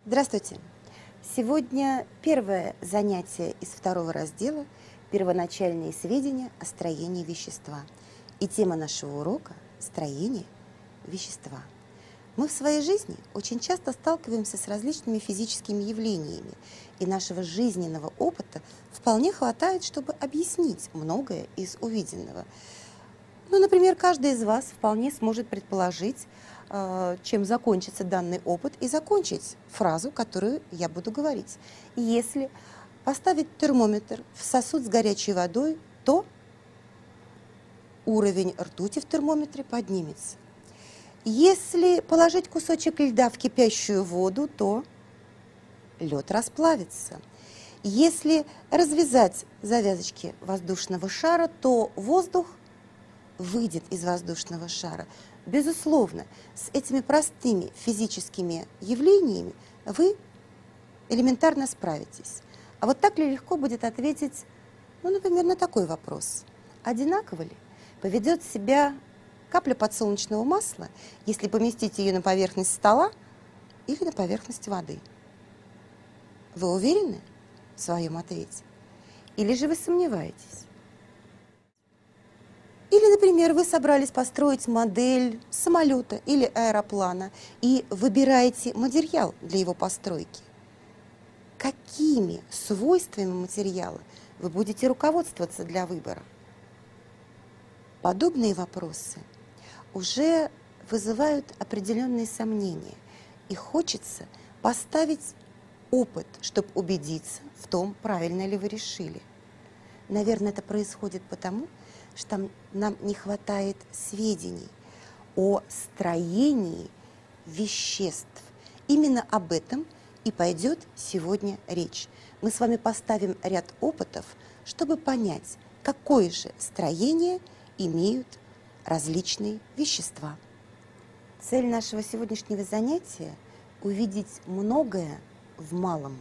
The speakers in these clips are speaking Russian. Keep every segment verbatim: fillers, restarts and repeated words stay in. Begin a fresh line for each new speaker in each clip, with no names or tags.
Здравствуйте! Сегодня первое занятие из второго раздела «Первоначальные сведения о строении вещества». И тема нашего урока – строение вещества. Мы в своей жизни очень часто сталкиваемся с различными физическими явлениями, и нашего жизненного опыта вполне хватает, чтобы объяснить многое из увиденного. Ну, например, каждый из вас вполне сможет предположить, чем закончится данный опыт, и закончить фразу, которую я буду говорить. Если поставить термометр в сосуд с горячей водой, то уровень ртути в термометре поднимется. Если положить кусочек льда в кипящую воду, то лед расплавится. Если развязать завязочки воздушного шара, то воздух выйдет из воздушного шара. Безусловно, с этими простыми физическими явлениями вы элементарно справитесь. А вот так ли легко будет ответить, ну, например, на такой вопрос? Одинаково ли поведет себя капля подсолнечного масла, если поместить ее на поверхность стола или на поверхность воды? Вы уверены в своем ответе? Или же вы сомневаетесь? Или, например, вы собрались построить модель самолета или аэроплана и выбираете материал для его постройки. Какими свойствами материала вы будете руководствоваться для выбора? Подобные вопросы уже вызывают определенные сомнения, и хочется поставить опыт, чтобы убедиться в том, правильно ли вы решили. Наверное, это происходит потому, что нам не хватает сведений о строении веществ. Именно об этом и пойдет сегодня речь. Мы с вами поставим ряд опытов, чтобы понять, какое же строение имеют различные вещества. Цель нашего сегодняшнего занятия – увидеть многое в малом.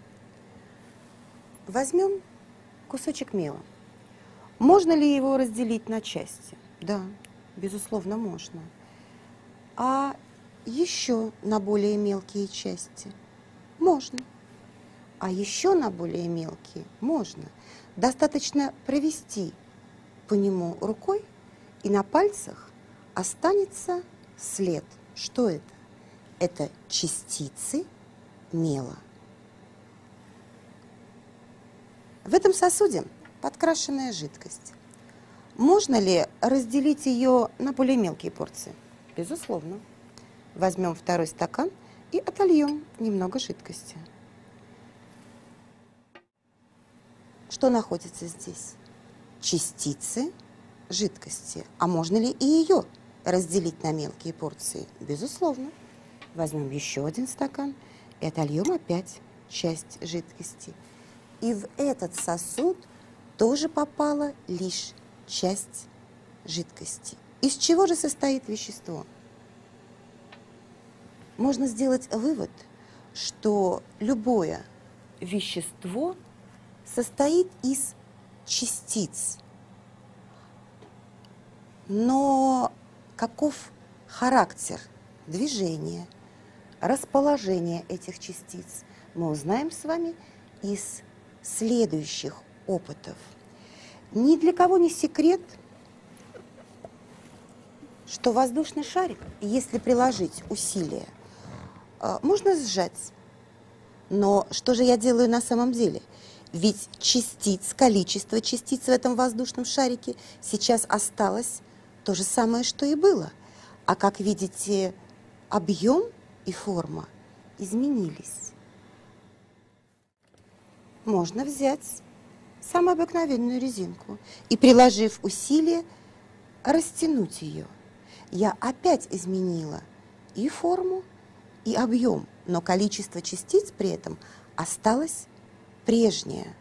Возьмем кусочек мела. Можно ли его разделить на части? Да, безусловно, можно. А еще на более мелкие части? Можно. А еще на более мелкие? Можно. Достаточно провести по нему рукой, и на пальцах останется след. Что это? Это частицы мела. В этом сосуде подкрашенная жидкость. Можно ли разделить ее на более мелкие порции? Безусловно. Возьмем второй стакан и отольем немного жидкости. Что находится здесь? Частицы жидкости. А можно ли и ее разделить на мелкие порции? Безусловно. Возьмем еще один стакан и отольем опять часть жидкости. И в этот сосуд тоже попала лишь часть жидкости. Из чего же состоит вещество? Можно сделать вывод, что любое вещество состоит из частиц. Но каков характер движения, расположения этих частиц, мы узнаем с вами из следующих опытов. Ни для кого не секрет, что воздушный шарик, если приложить усилия, можно сжать. Но что же я делаю на самом деле? Ведь частиц, количество частиц в этом воздушном шарике сейчас осталось то же самое, что и было. А как видите, объем и форма изменились. Можно взять самую обыкновенную резинку и, приложив усилие, растянуть ее. Я опять изменила и форму, и объем, но количество частиц при этом осталось прежнее.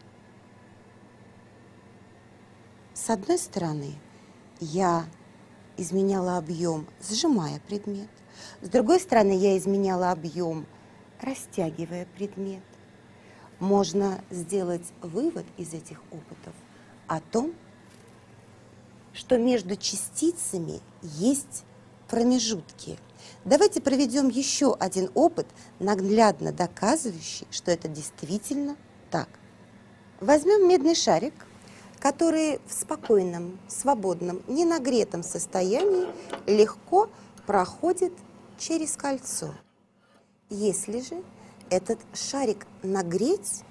С одной стороны, я изменяла объем, сжимая предмет. С другой стороны, я изменяла объем, растягивая предмет. Можно сделать вывод из этих опытов о том, что между частицами есть промежутки. Давайте проведем еще один опыт, наглядно доказывающий, что это действительно так. Возьмем медный шарик, который в спокойном, свободном, ненагретом состоянии легко проходит через кольцо. Если же этот шарик нагреть,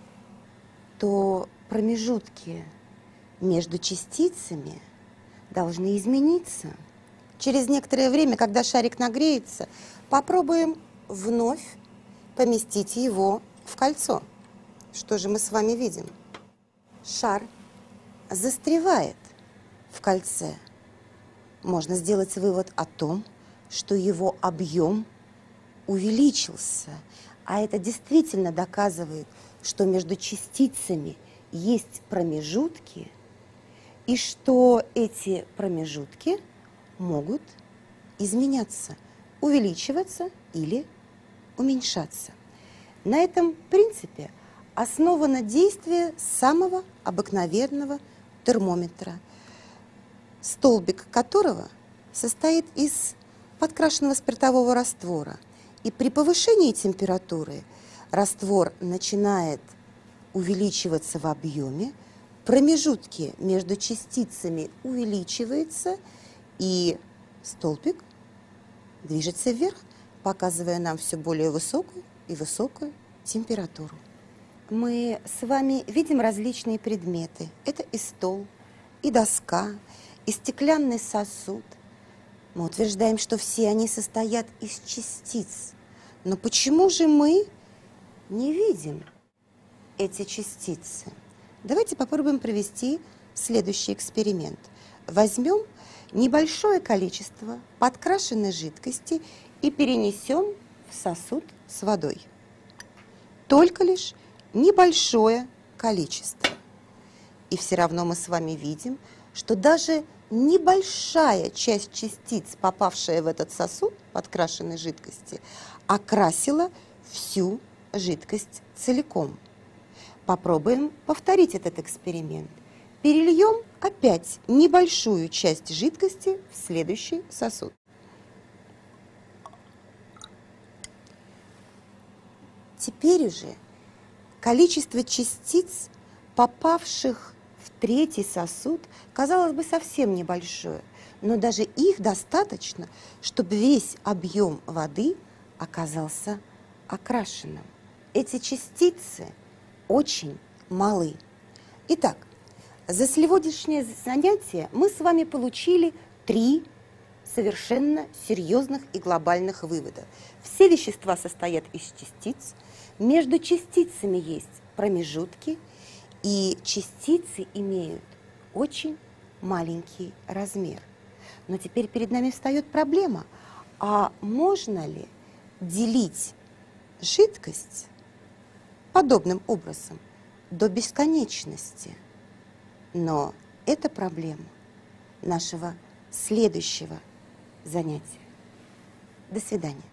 то промежутки между частицами должны измениться. Через некоторое время, когда шарик нагреется, попробуем вновь поместить его в кольцо. Что же мы с вами видим? Шар застревает в кольце. Можно сделать вывод о том, что его объем увеличился. А это действительно доказывает, что между частицами есть промежутки, и что эти промежутки могут изменяться, увеличиваться или уменьшаться. На этом принципе основано действие самого обыкновенного термометра, столбик которого состоит из подкрашенного спиртового раствора. И при повышении температуры раствор начинает увеличиваться в объеме, промежутки между частицами увеличиваются, и столбик движется вверх, показывая нам все более высокую и высокую температуру. Мы с вами видим различные предметы. Это и стол, и доска, и стеклянный сосуд. Мы утверждаем, что все они состоят из частиц. Но почему же мы не видим эти частицы? Давайте попробуем провести следующий эксперимент. Возьмем небольшое количество подкрашенной жидкости и перенесем в сосуд с водой. Только лишь небольшое количество. И все равно мы с вами видим, что даже небольшая часть частиц, попавшая в этот сосуд подкрашенной жидкости, окрасила всю жидкость целиком. Попробуем повторить этот эксперимент. Перельем опять небольшую часть жидкости в следующий сосуд. Теперь уже количество частиц, попавших в третий сосуд, казалось бы, совсем небольшое, но даже их достаточно, чтобы весь объем воды оказался окрашенным. Эти частицы очень малы. Итак, за сегодняшнее занятие мы с вами получили три совершенно серьезных и глобальных вывода. Все вещества состоят из частиц, между частицами есть промежутки, и частицы имеют очень маленький размер. Но теперь перед нами встает проблема, а можно ли делить жидкость подобным образом до бесконечности? Но это проблема нашего следующего занятия. До свидания.